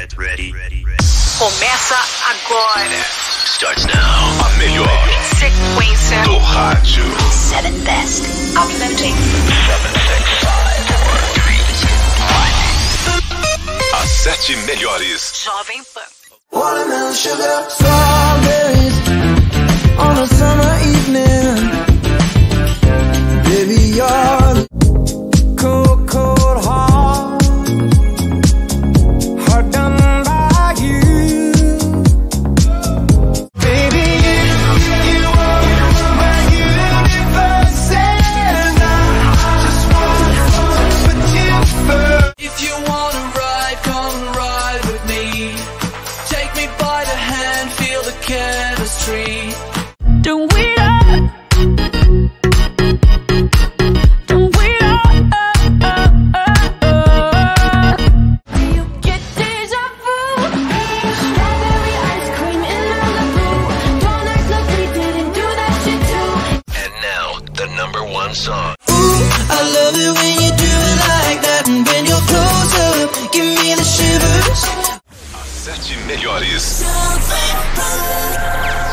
Começa agora. Starts now. A melhor Sequência do rádio. 7 Best. Uploading. 7, 6, 5, 4, 3, 2, 1. As 7 melhores. Jovem Pan. Watermelon sugar, strawberries on a summer evening. Baby, you're cold, cold heart, hard done by you. Baby, you are my universe, and I just wanna put you first. If you wanna ride, come ride with me. Take me by the hand, feel the chemistry. Don't wait up. Don't wait up. You get deja vu. Strawberry ice cream in Malibu. Don't act like we didn't do that shit too. And now, the #1 song. Ooh, I love it when you do it like that. And when you're close up, give me the shivers. As 7 melhores. Jovem Pan.